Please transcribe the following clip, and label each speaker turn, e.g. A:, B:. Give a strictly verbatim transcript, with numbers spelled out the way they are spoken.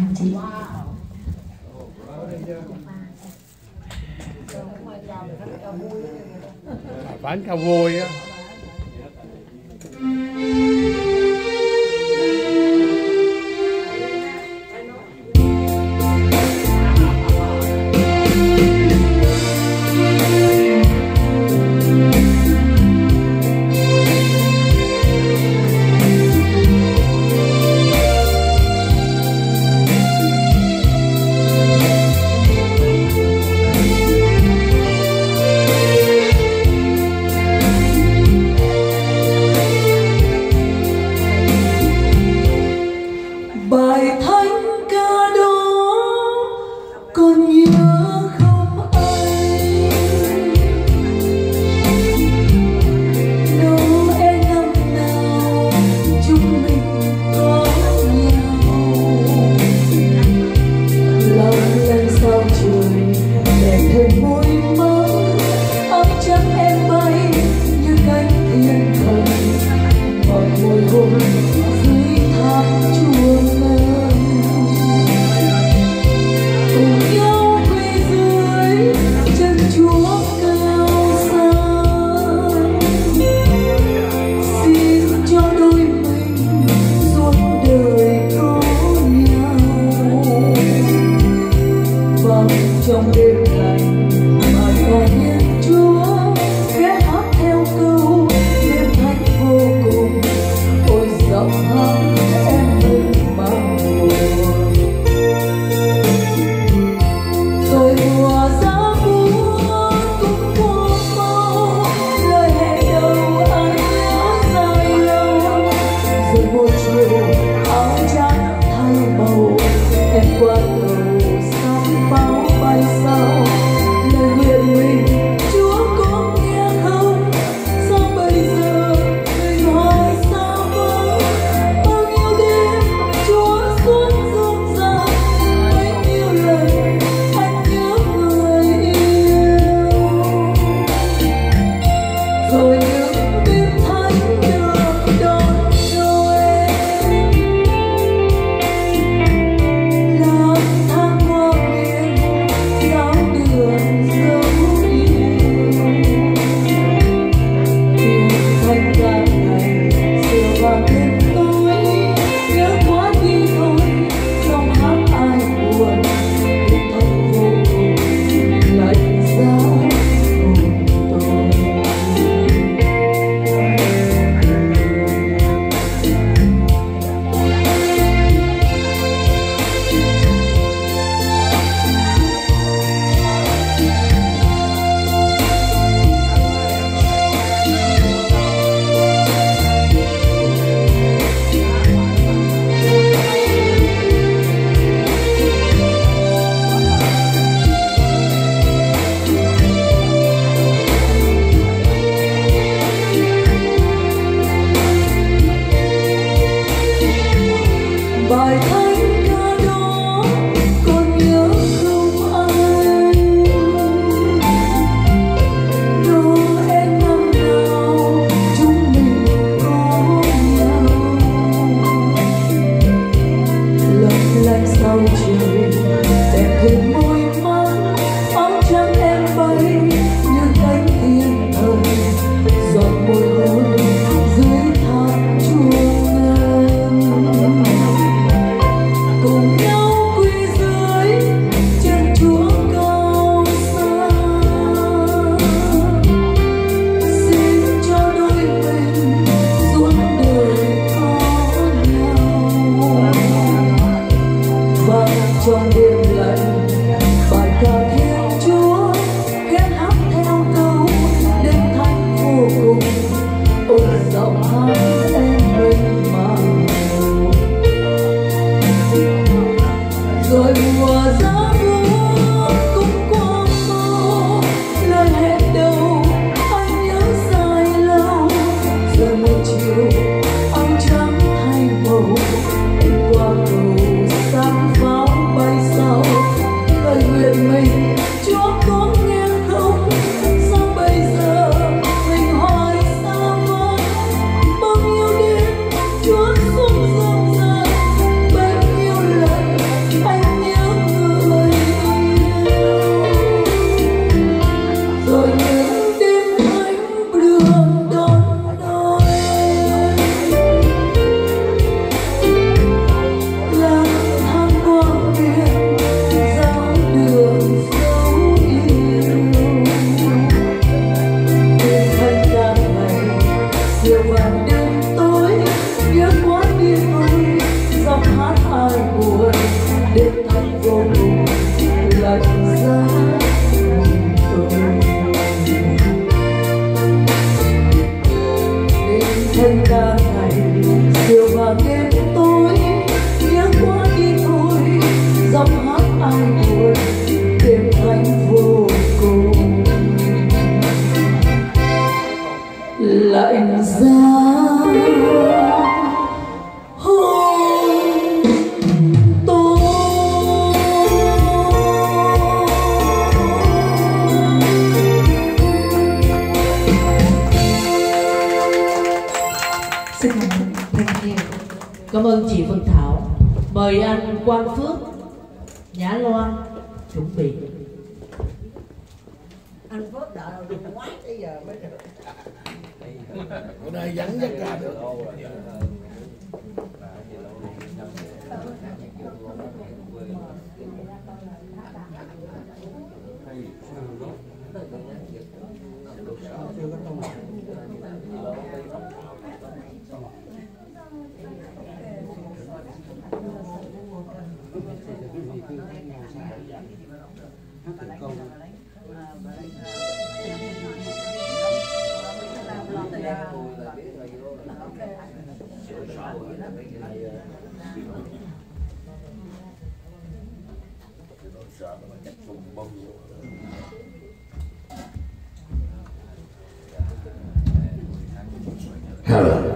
A: chị.
B: Bán cao vui á.
A: Bài thánh ca đó còn nhớ không anh? Noel năm nào chúng mình có nhau, lòng lên sao trời đẹp thêm môi mơ, áo trắng em bay như cánh thiên thần, mọi mùi hôn dưới tháp chuông. Trong đêm lạnh mà còn Thiên Chúa ghé hát theo câu đêm thanh vô cùng, ôi giọng hát em mình mang buồn. Rồi mùa giá buốt cũng qua mau, lời hẹn đầu ai nhớ dài lâu. Rồi một chiều áo trắng thay màu, em qua cầu sóng bao bay sao, lời nguyện mình Chúa có nghe không? Sao bây giờ mình hỏi sao vâng? Bao nhiêu đêm Chúa suốt rộn ràng, bấy nhiêu lần anh nhớ người yêu. Rồi những đêm thánh được đón Noel, lang thang qua miền giáo đường dấu yêu. Tiếng thanh ca này xưa vào đêm tối, nhớ quá đi thôi trong hát ai buồn, đêm thanh vô cùng lạnh giá hồn tôi. Bài thánh ca đó còn nhớ không anh? Noel năm nào chúng mình có nhau, lấp lánh sao trời đẹp thêm môi mắt, áo trắng em bay như cánh thiên thần, giọt môi hôn dưới tháp chuông ngân. Cùng nhau quỳ dưới chân Chúa cao xa, xin cho đôi mình suốt đời có nhau. Và trong đêm lạnh ai buồn đêm thanh vô cùng lạnh giá tôi đêm thanh ca ngày chiều và đêm tối nhớ qua đi thôi giọng hát ai buồn đêm thanh vô cùng lạnh giá.
C: Cảm ơn chị Phương Thảo. Mời anh Quang Phước, Nhã Loan chuẩn bị.
D: Anh Phước đợi được quá bây giờ mới được.
B: Ở đây vắng nhất ra được.
E: Hello.